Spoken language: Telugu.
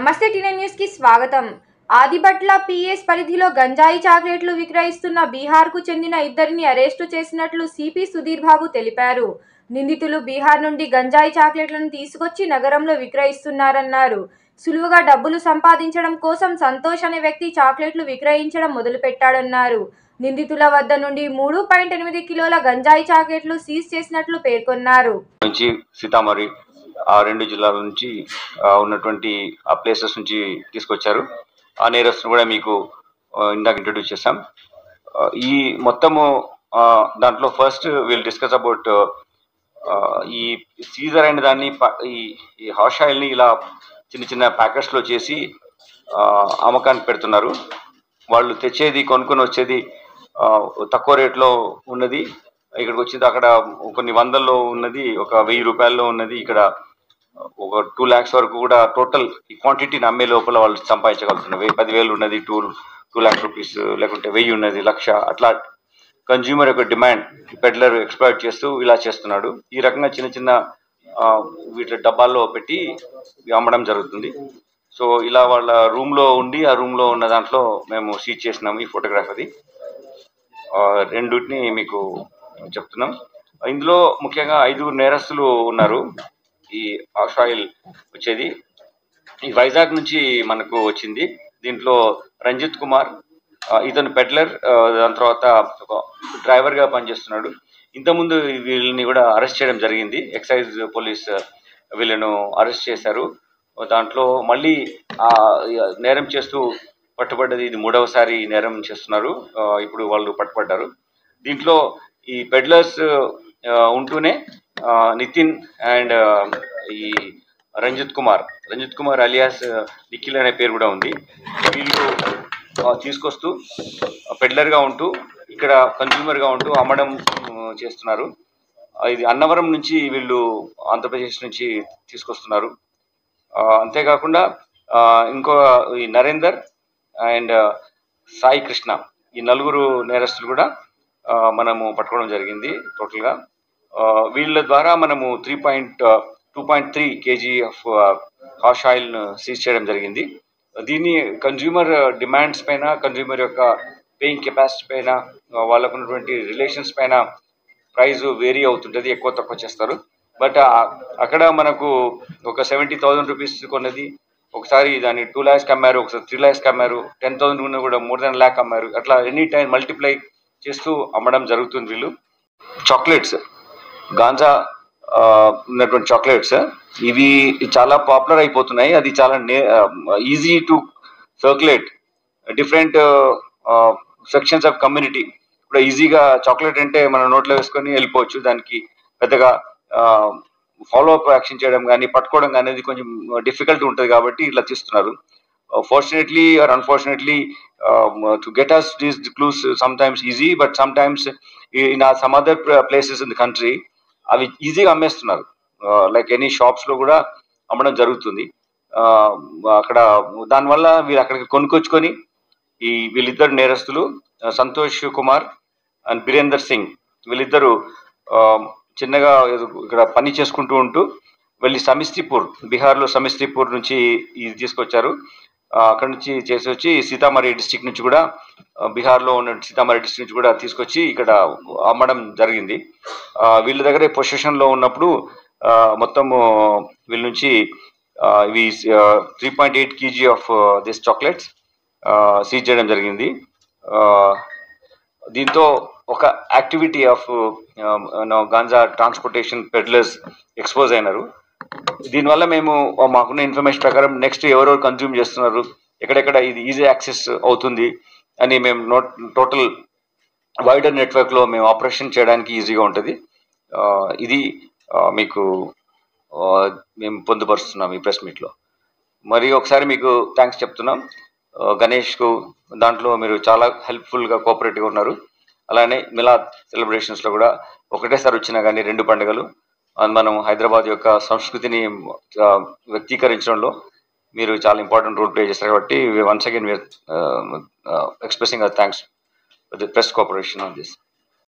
నమస్తే టీఎన్ న్యూస్ కి స్వాగతం. ఆదిబట్ల పిఎస్ పరిధిలో గంజాయి చాక్లెట్లు విక్రయిస్తున్న బీహార్కు చెందిన ఇద్దరిని అరెస్టు చేసినట్లు సిపి సుధీర్ బాబు తెలిపారు. నిందితులు బీహార్ నుండి గంజాయి చాక్లెట్లను తీసుకొచ్చి నగరంలో విక్రయిస్తున్నారన్నారు. సులువుగా డబ్బులు సంపాదించడం కోసం సంతోష్ అనే వ్యక్తి చాక్లెట్లు విక్రయించడం మొదలుపెట్టాడన్నారు. నిందితుల వద్ద నుండి 3.8 కిలోల గంజాయి చాక్లెట్లు సీజ్ చేసినట్లు పేర్కొన్నారు. ఆ రెండు జిల్లాల నుంచి ఉన్నటువంటి ఆ ప్లేసెస్ నుంచి తీసుకొచ్చారు. ఆ నేరస్తును కూడా మీకు ఇందాక ఇంట్రడ్యూస్ చేశాం. ఈ మొత్తము దాంట్లో ఫస్ట్ విల్ డిస్కస్ అబౌట్ ఈ సీజర్ అయిన దాన్ని ఈ హాష్ ఆయిల్ని ఇలా చిన్న చిన్న ప్యాకెట్స్లో చేసి అమ్మకానికి పెడుతున్నారు. వాళ్ళు తెచ్చేది కొనుక్కొని వచ్చేది తక్కువ రేట్లో ఉన్నది ఇక్కడికి వచ్చింది, అక్కడ కొన్ని వందల్లో ఉన్నది, ఒక 1000 రూపాయల్లో ఉన్నది, ఇక్కడ ఒక 2 lakhs వరకు కూడా టోటల్ ఈ క్వాంటిటీని అమ్మే లోపల వాళ్ళు సంపాదించగలుగుతున్నారు. 10,000 ఉన్నది, 2 lakh రూపీస్, లేకుంటే 1000 ఉన్నది, 1,00,000 అట్లా కన్జ్యూమర్ యొక్క డిమాండ్ పెడ్లర్ ఎక్స్ప్లాయిట్ చేస్తూ ఇలా చేస్తున్నాడు. ఈ రకంగా చిన్న చిన్న వీటి డబ్బాల్లో పెట్టి అమ్మడం జరుగుతుంది. సో ఇలా వాళ్ళ రూమ్లో ఉండి ఆ రూమ్లో ఉన్న దాంట్లో మేము సీజ్ చేసినాము. ఈ ఫోటోగ్రాఫ్ అది రెండుటిని మీకు చెప్తున్నాం. ఇందులో ముఖ్యంగా 5 నేరస్తులు ఉన్నారు. ఈ హాష్ ఆయిల్ వచ్చేది ఈ వైజాగ్ నుంచి మనకు వచ్చింది. దీంట్లో రంజిత్ కుమార్, ఇతను పెడ్లర్, దాని తర్వాత డ్రైవర్గా పనిచేస్తున్నాడు. ఇంతకుముందు వీళ్ళని కూడా అరెస్ట్ చేయడం జరిగింది. ఎక్సైజ్ పోలీస్ వీళ్ళను అరెస్ట్ చేశారు. దాంట్లో మళ్ళీ నేరం చేస్తూ పట్టుబడ్డది. ఇది 3వసారి నేరం చేస్తున్నారు. ఇప్పుడు వాళ్ళు పట్టుబడ్డారు. దీంట్లో ఈ పెడ్లర్స్ ఉంటూనే నితిన్ అండ్ ఈ రంజిత్ కుమార్ అలియాస్ నిఖిల్ అనే పేరు కూడా ఉంది. వీళ్ళు తీసుకొస్తూ పెడ్లర్గా ఉంటూ ఇక్కడ కన్జ్యూమర్గా ఉంటూ అమ్మడం చేస్తున్నారు. ఇది అన్నవరం నుంచి వీళ్ళు ఆంధ్రప్రదేశ్ నుంచి తీసుకొస్తున్నారు. అంతేకాకుండా ఇంకో ఈ నరేందర్ అండ్ సాయి కృష్ణ, ఈ 4 నేరస్తులు కూడా మనము పట్టుకోవడం జరిగింది. టోటల్గా వీళ్ళ ద్వారా మనము 2.3 kg ఆఫ్ హాష్ ఆయిల్ను సీజ్ చేయడం జరిగింది. దీన్ని కన్జ్యూమర్ డిమాండ్స్ పైన, కన్జ్యూమర్ యొక్క పేయింగ్ కెపాసిటీ పైన, వాళ్ళకు ఉన్నటువంటి రిలేషన్స్ పైన ప్రైస్ వేరీ అవుతుంటుంది, ఎక్కువ తక్కువ చేస్తారు. బట్ అక్కడ మనకు ఒక 70,000 రూపీస్ కొన్నది, ఒకసారి దాన్ని 2 lakhs అమ్మారు, ఒకసారి 3 lakhs అమ్మారు, 10,000 ఉన్న కూడా more than lakh అమ్మారు. అట్లా ఎనీ టైం మల్టిప్లై చేస్తూ అమ్మడం జరుగుతుంది. వీళ్ళు చాక్లెట్స్, గాంజా ఉన్నటువంటి చాక్లెట్స్ ఇవి చాలా పాపులర్ అయిపోతున్నాయి. అది చాలా easy to circulate. Different sections of community కూడా ఈజీగా చాక్లెట్ అంటే మనం నోట్లో వేసుకొని వెళ్ళిపోవచ్చు. దానికి పెద్దగా ఫాలో అప్ యాక్షన్ చేయడం కానీ పట్టుకోవడం కానీ అనేది కొంచెం డిఫికల్ట్ ఉంటుంది. కాబట్టి ఇట్లా తీస్తున్నారు. Fortunately or unfortunately, to get us these clues sometimes easy, but sometimes in some other places in the country అవి ఈజీగా అమ్మేస్తున్నారు. లైక్ ఎనీ షాప్స్లో కూడా అమ్మడం జరుగుతుంది. అక్కడ దానివల్ల వీళ్ళు అక్కడికి కొనుక్కొచ్చుకొని వీళ్ళిద్దరు నేరస్తులు సంతోష్ కుమార్ అండ్ బీరేందర్ సింగ్, వీళ్ళిద్దరు చిన్నగా ఇక్కడ పని చేసుకుంటూ ఉంటూ వెళ్ళి బీహార్లో సమస్తీపూర్ నుంచి ఇది తీసుకొచ్చారు. అక్కడ నుంచి చేసి వచ్చి సీతామఢీ డిస్టిక్ నుంచి కూడా, బీహార్లో ఉన్న సీతామఢీ డిస్టిక్ నుంచి కూడా తీసుకొచ్చి ఇక్కడ అమ్మడం జరిగింది. వీళ్ళ దగ్గర పొజిషన్లో ఉన్నప్పుడు మొత్తము వీళ్ళ నుంచి ఇవి 3.8 kg of this chocolates seize చేయడం జరిగింది. దీంతో ఒక activity of ganja transportation peddlers expose అయినారు. దీనివల్ల మేము మాకున్న ఇన్ఫర్మేషన్ ప్రకారం నెక్స్ట్ ఎవరెవరు కన్జ్యూమ్ చేస్తున్నారు, ఎక్కడెక్కడ ఇది ఈజీ యాక్సెస్ అవుతుంది అని మేము టోటల్ వైడర్ నెట్వర్క్లో మేము ఆపరేషన్ చేయడానికి ఈజీగా ఉంటుంది. ఇది మీకు మేము పొందుపరుస్తున్నాం ఈ ప్రెస్ మీట్లో. మరి ఒకసారి మీకు థ్యాంక్స్ చెప్తున్నాం. గణేష్కు దాంట్లో మీరు చాలా హెల్ప్ఫుల్గా కోఆపరేటివ్గా ఉన్నారు. అలానే మిలాద్ సెలబ్రేషన్స్లో కూడా ఒకటేసారి వచ్చినా కానీ 2 పండుగలు మనం హైదరాబాద్ యొక్క సంస్కృతిని వ్యక్తీకరించడంలో మీరు చాలా ఇంపార్టెంట్ రోల్ ప్లే చేస్తారు. కాబట్టి once again we're expressing our thanks for the press cooperation on this.